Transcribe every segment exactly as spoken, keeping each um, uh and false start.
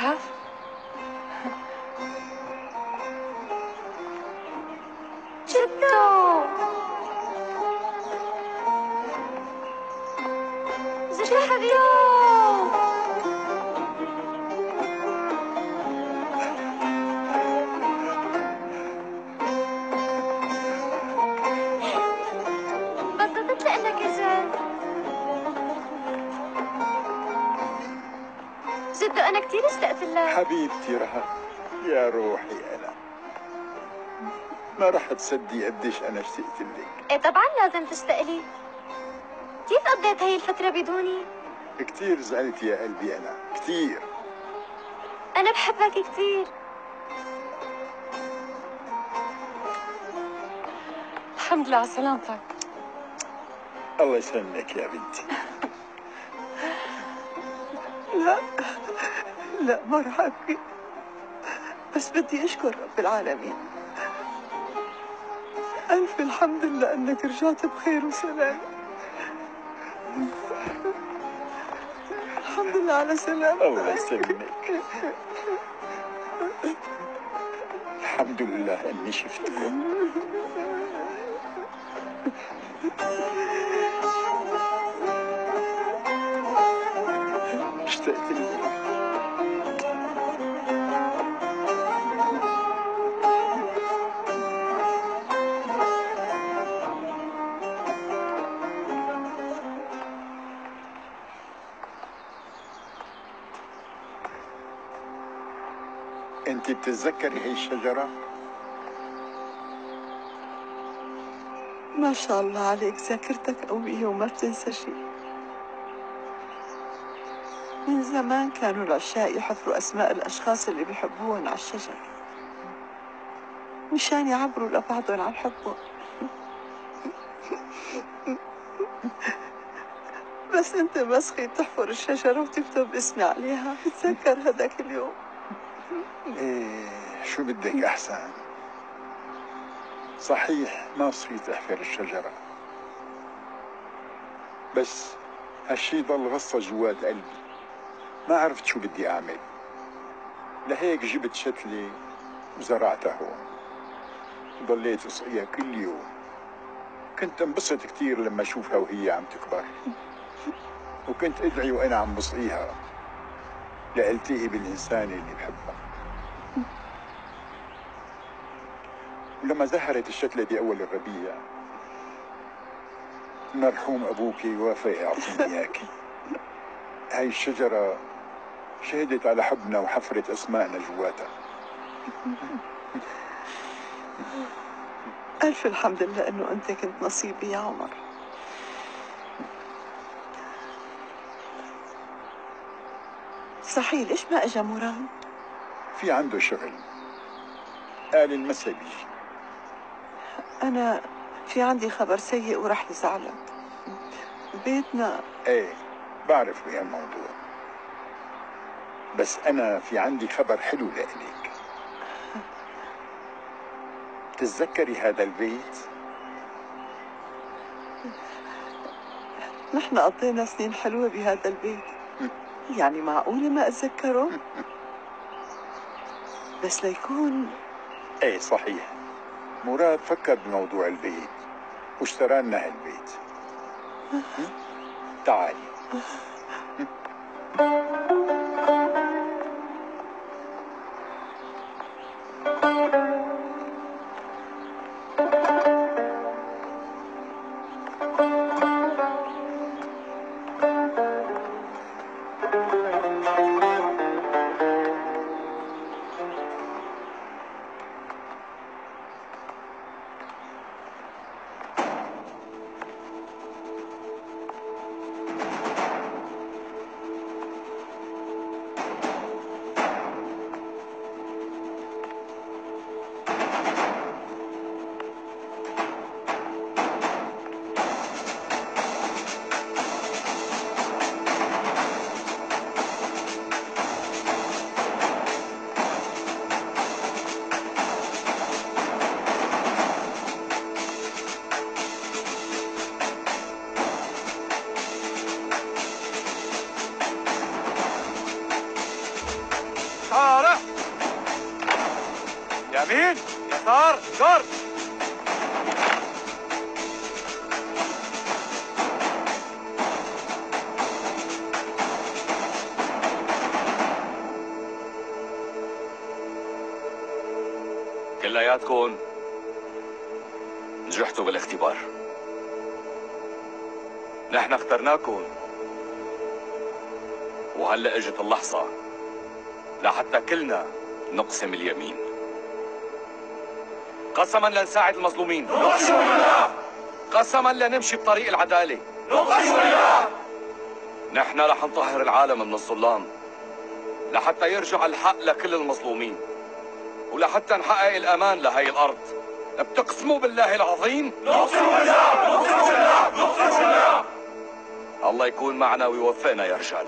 رهف؟ جدو جدو بطلت لك اجل. جدو انا كثير اشتقت لك. حبيبتي رهف يا روحي، انا ما رح تصدقي قديش انا اشتقت لك. ايه طبعا لازم تشتاق لي. كيف قضيت هي الفترة بدوني؟ كثير زعلت يا قلبي، انا كثير. انا بحبك كثير. الحمد لله على سلامتك. الله يسلمك يا بنتي. لا لا ما رح ابكي، بس بدي اشكر رب العالمين. الف الحمد لله انك رجعت بخير وسلام. الحمد لله على سلامتك. الله يسلمك. الحمد لله اني شفتكم. اشتقت لك. انت بتتذكري هي الشجرة؟ ما شاء الله عليك، ذاكرتك قوية وما بتنسى شيء. من زمان كانوا العشاق يحفروا أسماء الأشخاص اللي بيحبوهم على الشجر مشان يعبروا لبعضهم عن حبهم. بس أنت مسخي تحفر الشجرة وتكتب اسمي عليها. بتذكر هذاك اليوم؟ ايه شو بدك احسن؟ صحيح ما صحيت احفر الشجرة، بس هالشي ضل غصة جوات قلبي، ما عرفت شو بدي اعمل. لهيك جبت شتلة وزرعتها هون، ضليت اسقيها كل يوم. كنت انبسط كثير لما اشوفها وهي عم تكبر، وكنت ادعي وانا عم بسقيها لالتقي بالانسانة اللي بحبها. ولما زهرت الشتلة بأول الربيع المرحوم أبوكي وافق يعطيني إياكي. هاي الشجرة شهدت على حبنا وحفرت أسماءنا جواتها. ألف الحمد لله إنه أنت كنت نصيبي يا عمر. صحيح ليش ما أجا مراد؟ في عنده شغل، قال المسا بيجي. أنا في عندي خبر سيء ورح يزعلك. بيتنا ايه بعرف بهالموضوع، بس أنا في عندي خبر حلو لإلك. تتذكري هذا البيت؟ نحن قضينا سنين حلوة بهذا البيت، يعني معقولة ما أتذكره؟ بس ليكون ايه صحيح، مراد فكر بموضوع البيت واشترى لنا هالبيت. تعالي. يسار جر. كلياتكم نجحتوا بالاختبار. نحن اخترناكم، وهلا اجت اللحظة لحتى كلنا نقسم اليمين. قسما لنساعد المظلومين، نقسم بالله. قسما لنمشي بطريق العدالة، نقسم بالله. نحن رح نطهر العالم من الظلام لحتى يرجع الحق لكل المظلومين، ولحتى نحقق الأمان لهي الأرض. بتقسموا بالله العظيم؟ نقسم بالله. نقسم بالله. نقسم بالله. الله يكون معنا ويوفقنا يا رجال.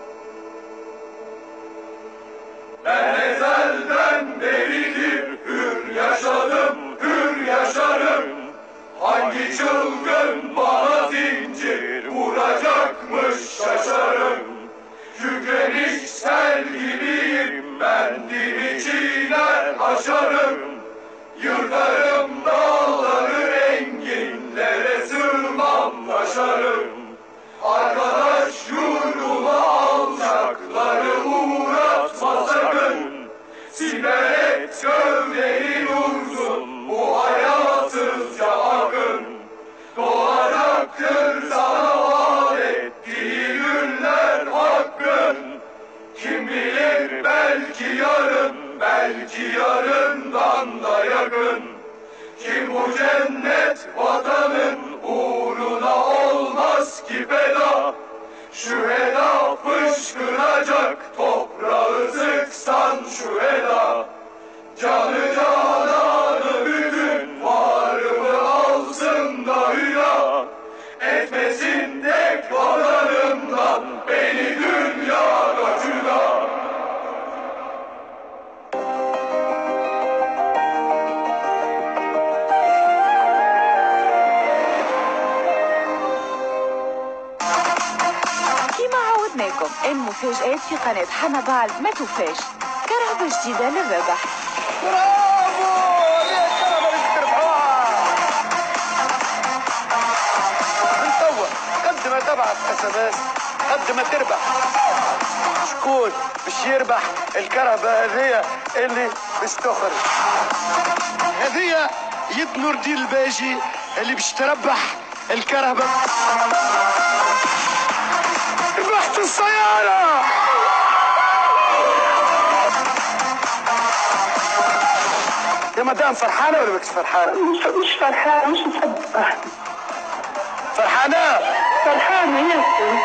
Ben ezelden beridir hür yaşadım, hür yaşarım. Hangi çılgın bana zincir vuracakmış şaşarım. Kükreniş sel gibiyim, ben diri çiğner aşarım. Yırtarım dağları enginlere sığmam aşarım. Arkadaş yurduma alçakları uğratma sakın. Siper et gövdeni dursun bu hayasızca akın. Doğacaktır sana vaat ettiği günler hakkın. Kim bilir belki yarın, belki yarından da yakın. Kim bu cennet vatanın uğruna olmaz ki feda. Şüheda fışkıracak, toprağı sıksan şüheda. Canı cananı bütün varımı alsın da hüya. Etmesin tek vatanımdan beni dünyada cüda. لكم المفاجآت في قناة حنبال ما توفاش. كرهبة جديدة للربح. برافو! ليه الكرهبة اللي تربحوها؟ نصور قد ما تبعت اس ام اس قد ما تربح. شكون باش يربح الكرهبة هذيا اللي باش تخرج؟ هذيا يد نور الدين الباجي اللي باش تربح الكرهبة. ربحت السيارة! يا مدام فرحانة ولا ماكش فرحانة؟ مش مش فرحانة، مش مصدقة. فرحانة؟ فرحانة ياسر.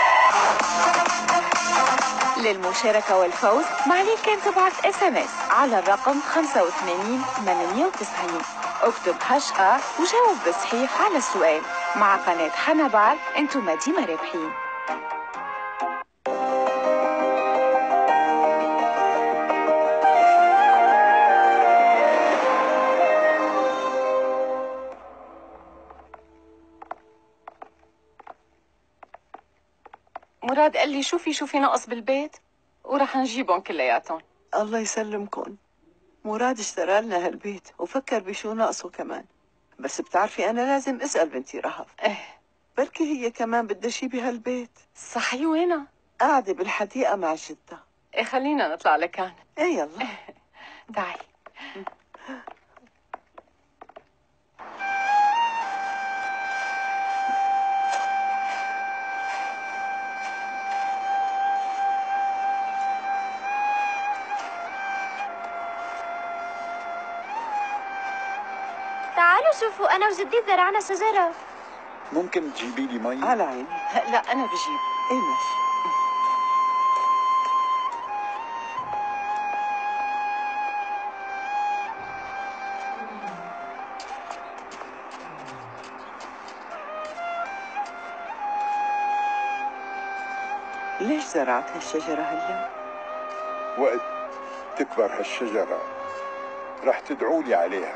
للمشاركة والفوز ما عليك كان تبعث اس ام اس على الرقم خمسة وثمانين ثمانمائة وتسعين. اكتب هاش ا وجاوب بصحيح على السؤال. مع قناة حنبال انتم ديما رابحين. مراد قال لي شوفي شوفي ناقص بالبيت ورح نجيبهم كلياتهم. الله يسلمكم. مراد اشترى لنا هالبيت وفكر بشو ناقصه كمان، بس بتعرفي أنا لازم أسأل بنتي رهف. ايه بركي هي كمان بدها شي بهالبيت. صحيح وينها؟ قاعدة بالحديقة مع جدها. ايه خلينا نطلع لكان. ايه يلا. تعي. تعالوا شوفوا أنا وجدي زرعنا شجرة. ممكن تجيبي لي مي؟ على عيني. لا أنا بجيب. ايه ماشي. ليش زرعت هالشجرة هلا؟ وقت تكبر هالشجرة رح تدعوا لي عليها.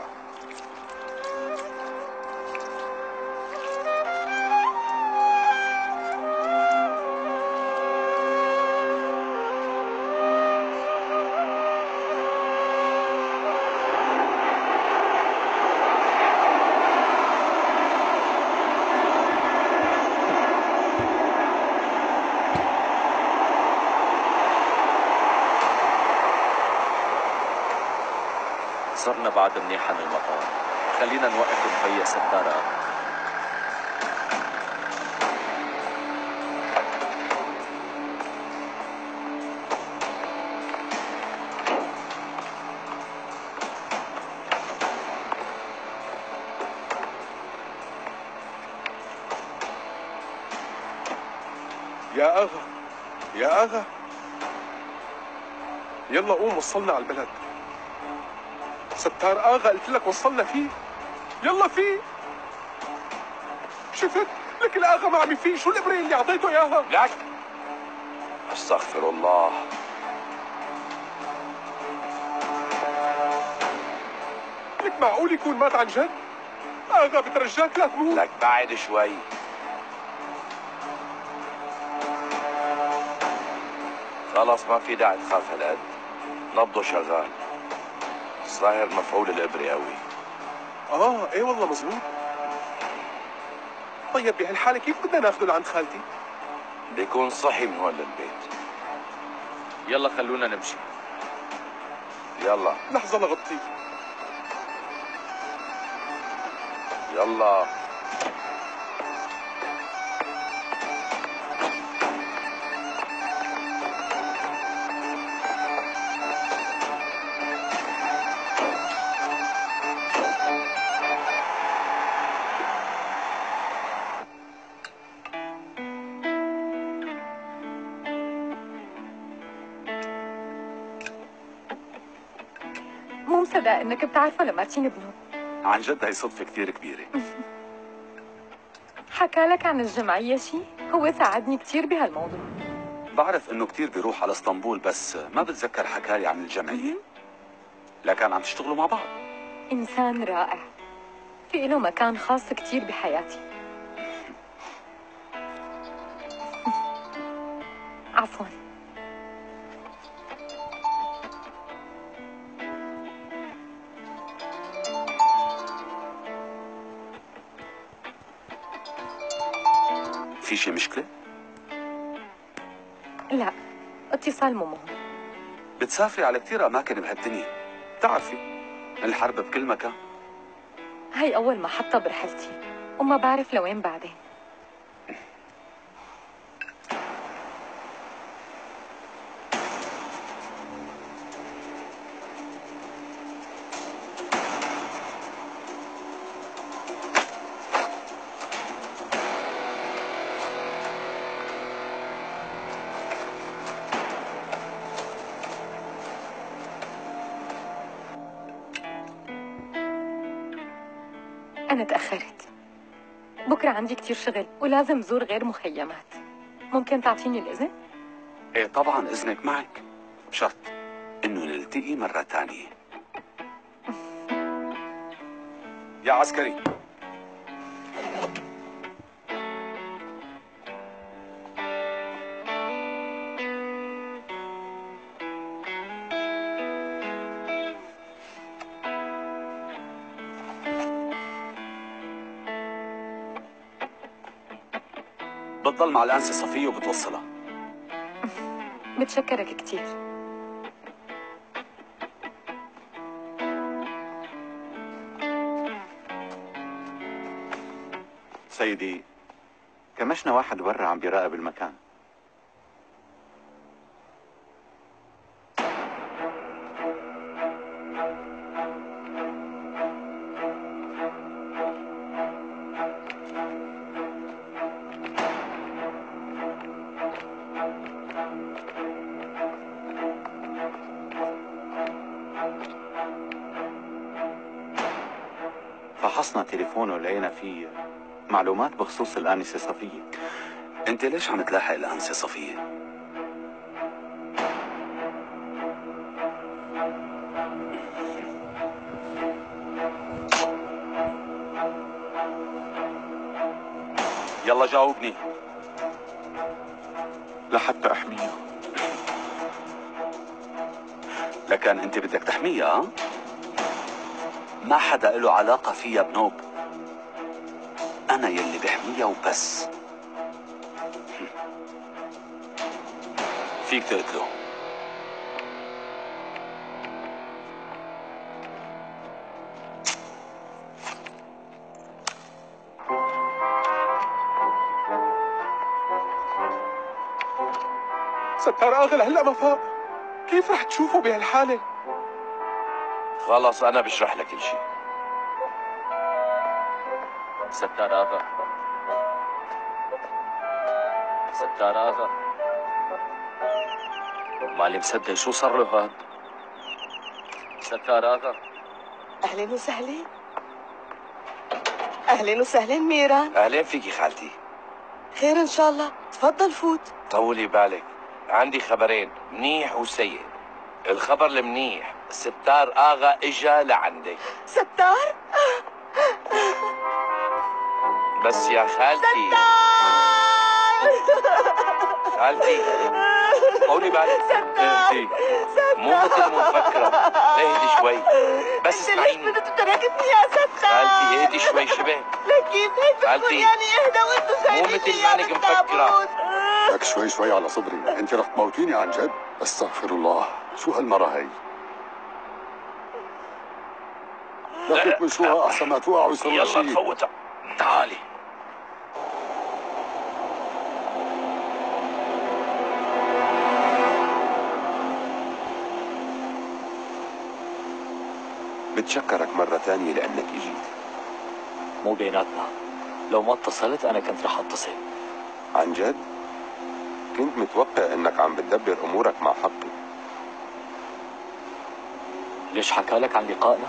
صرنا بعد منيح عن المطار. خلينا نوقف ونفيق ستار آغا. يا اغا يا اغا، يلا قوم وصلنا على البلد. ستار اغا قلت لك وصلنا فيه، يلا فيه. شفت لك الاغا ما عم يفيق، شو الابره اللي اعطيته اياها؟ لك استغفر الله. لك معقول يكون مات عن جد؟ اغا بترجاك لا تموت. لك بعد شوي. خلاص ما في داعي تخاف هالقد، نبضه شغال. الظاهر مفعول الابره قوي. اه ايه والله مزبوط. طيب بهالحاله كيف بدنا ناخذه لعند خالتي؟ بيكون صحي من هون للبيت. يلا خلونا نمشي. يلا لحظه لغطيه. يلا. مو مصدق انك بتعرفه لمارتين بنو. عن جد هي صدفة كثير كبيرة. حكى لك عن الجمعية شي؟ هو ساعدني كثير بهالموضوع. بعرف انه كثير بيروح على اسطنبول بس ما بتذكر حكالي عن الجمعية. لكن عم تشتغلوا مع بعض. إنسان رائع، في له مكان خاص كثير بحياتي. عفواً. في شي مشكلة؟ لا، اتصال مو مهم. بتسافري على كثير أماكن بهالدنيا، بتعرفي الحرب بكل مكان. هاي أول محطة برحلتي وما بعرف لوين بعدين. أنا تأخرت، بكرة عندي كتير شغل ولازم زور غير مخيمات. ممكن تعطيني الإذن؟ ايه طبعا إذنك معك، بشرط إنه نلتقي مرة تانية. يا عسكري. بتضل مع الأنسة صفية وبتوصلها. متشكرك كتير. سيدي، كمشنا واحد برا عم بيراقب المكان. فحصنا تليفونه ولقينا فيه معلومات بخصوص الآنسة صفية. انت ليش عم تلاحق الأنسة صفية؟ يلا جاوبني. لحتى أحميها. لكن انت بدك تحميها ها؟ ما حدا له علاقة فيها بنوب. أنا يلي بحميها وبس. فيك تقتله. ستار آغا لهلا ما فاق، كيف رح تشوفه بهالحالة؟ خلص أنا بشرح لك كل شيء. ستار آغا، ستار آغا، مالي مصدق شو صار له هاد؟ ستار آغا. أهلين وسهلين. أهلين وسهلين ميران. أهلين فيكي خالتي. خير إن شاء الله، تفضل فوت. طولي بالك، عندي خبرين منيح وسيء. الخبر المنيح ستار آغا إجا لعندك. ستار؟ بس يا خالتي. ستار! خالتي طولي بالك. اهدي، مو مثل مو مفكرة. اهدي شوي بس اسمعيني. انت ليش بدك تركتني يا ستار؟ خالتي اهدي شوي شبه. لكيف هيك بتقول يعني اهدى وانتو مو مثل ما انك مفكرة. لك شوي شوي على صدري، انت رح تموتيني عن جد؟ استغفر الله، شو هالمرة هي؟ لك تمشوها احسن ما توقعوا ويصير يلا شيء. تفوتها، تعالي. بتشكرك مرة ثانية لأنك اجيت. مو بيناتنا، لو ما اتصلت أنا كنت رح أتصل. عن جد؟ كنت متوقع انك عم بتدبر امورك مع حقي. ليش حكى لك عن لقائنا؟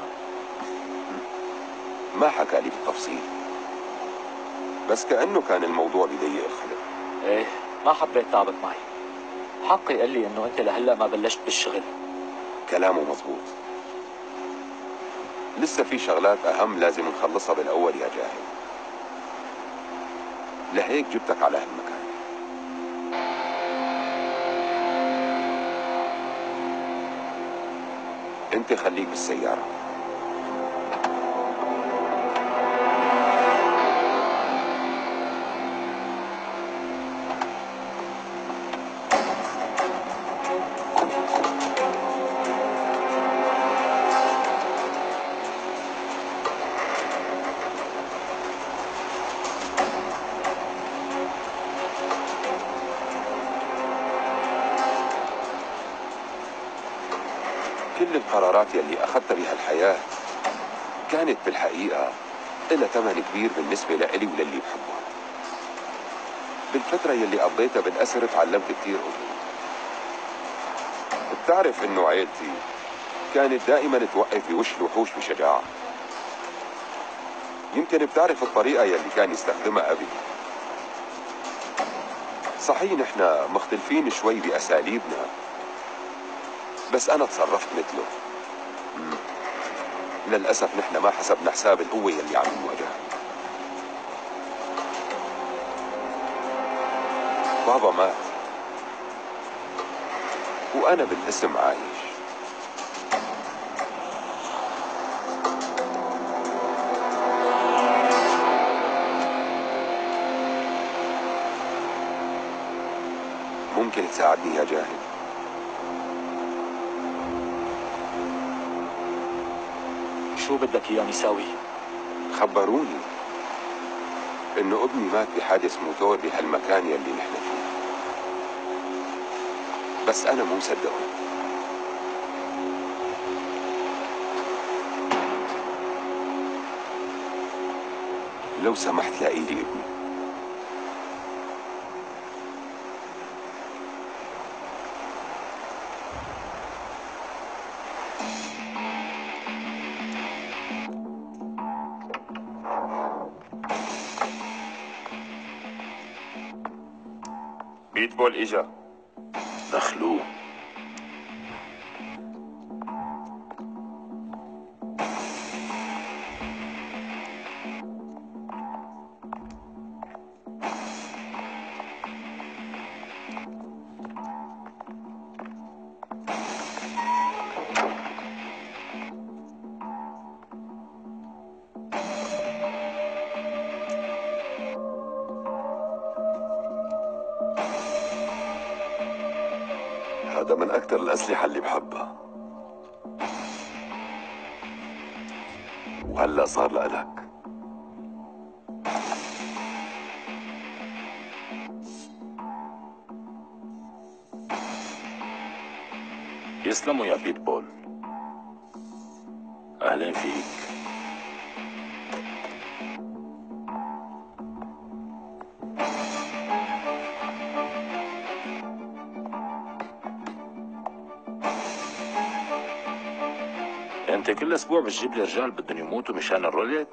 ما حكى لي بالتفصيل، بس كأنه كان الموضوع بضيق الخلق. ايه، ما حبيت تعبك معي. حقي قال لي انه انت لهلا ما بلشت بالشغل. كلامه مزبوط، لسه في شغلات اهم لازم نخلصها بالاول يا جاهل، لهيك جبتك على هالمكان. انت خليك بالسيارة. كل القرارات يلي أخذتها بهالحياة كانت بالحقيقة إلها ثمن كبير بالنسبة لإلي وللي بحبهم. بالفترة يلي قضيتها بالأسر تعلمت كثير أمور. بتعرف إنه عيلتي كانت دائما توقف بوش الوحوش بشجاعة. يمكن بتعرف الطريقة يلي كان يستخدمها أبي. صحيح نحن مختلفين شوي بأساليبنا، بس أنا تصرفت مثله. مم. للأسف نحن ما حسبنا حساب القوة يلي عم نواجهها. بابا مات وأنا بالاسم عايش. ممكن تساعدني يا جاهل؟ شو بدك اياني ساوي؟ خبروني انه ابني مات بحادث موتور بهالمكان يلي نحن فيه، بس انا مو مصدقه. لو سمحت لاقي لي ابني. بيتبول اجا. دخلوه. هذا من أكثر الأسلحة اللي بحبها، وهلأ صار لإلك. تسلموا يا بيت بول. أهلا فيك. انت كل اسبوع بتجيب لي رجال بدهم يموتوا مشان الروليت؟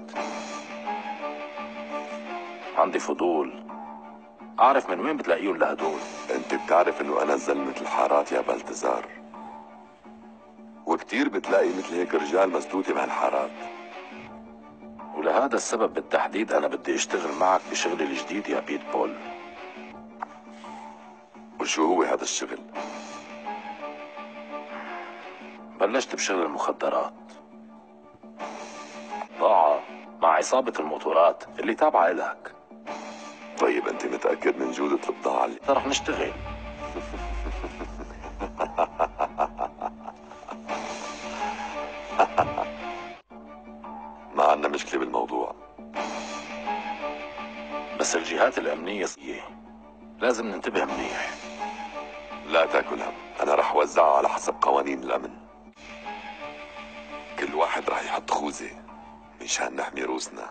عندي فضول اعرف من وين بتلاقيهم لهدول. انت بتعرف انه انا زلمة الحارات يا بلتزار، وكتير بتلاقي مثل هيك رجال مسدودة بهالحارات، ولهذا السبب بالتحديد انا بدي اشتغل معك بشغلي الجديد يا بيت بول. وشو هو هذا الشغل؟ بلشت بشغل المخدرات، ضاعة مع عصابة الموتورات اللي تابعة إلك. طيب انت متأكد من جودة البضاعة اللي رح نشتغل؟ ما عندنا مشكلة بالموضوع، بس الجهات الأمنية لازم ننتبه منيح. لا تاكل هم، أنا رح وزعها على حسب قوانين الأمن. كل واحد رح يحط خوذة مشان نحمي روسنا.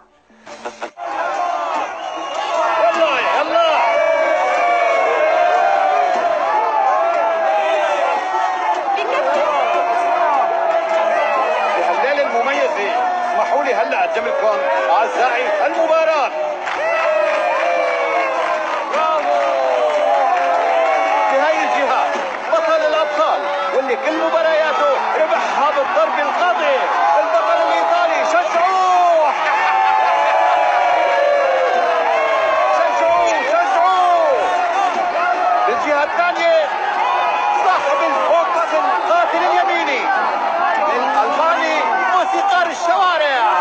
يلا يلا بهالليلة المميزة اسمحوا لي هلا اقدم لكم اعزائي المباراة. برافو بهاي الجهة بطل الابطال واللي كل مبارياته ربحها بالضرب القاضي، البطل الايطالي شجعوه شجعوه شجعوه. بالجهة الثانية صاحب الفوكس القاتل اليميني الألماني موسيقار الشوارع.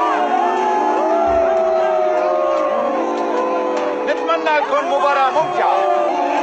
نتمنى لكم مباراة ممتعة.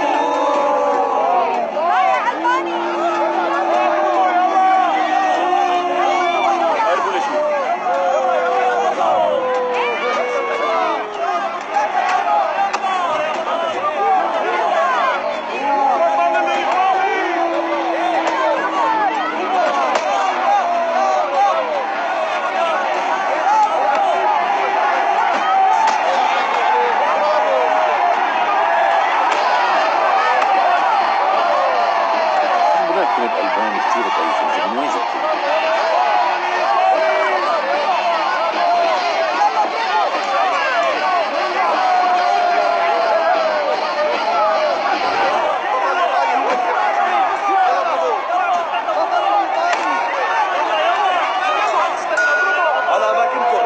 الألباني كثير ضعيف، من وين جبتوا؟ على أماكنكم.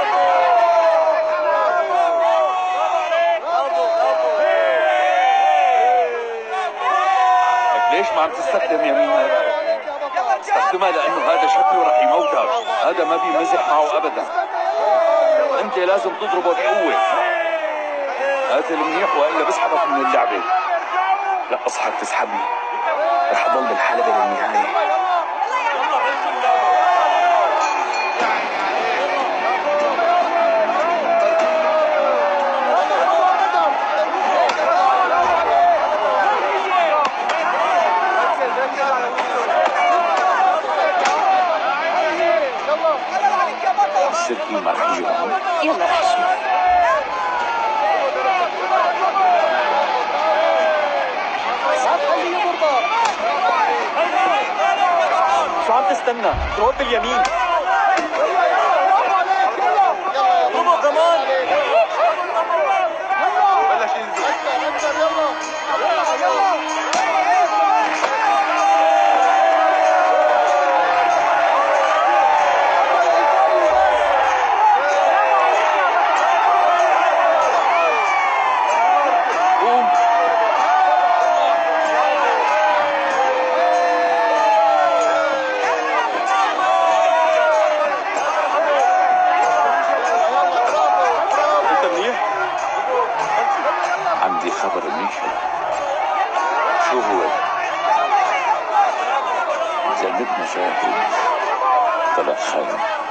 ليش ما عم تستخدم يمينك؟ استخدمها لأنه هذا شكله رح يموتك، هذا ما بيمزح معه أبدا. أنت لازم تضربه بقوة. قاتل منيح وإلا بسحبك من اللعبة. لا أصحك تسحبني، رح أضل بالحلبة للنهاية. السكين ما رح يجي هون. يلا رح شوف. شو عم تستنى؟ اضرب باليمين. اضربه كمان. بلش ينزل. عندي خبر منيح. شو هو؟ زلمتنا شاهد طلع خاين.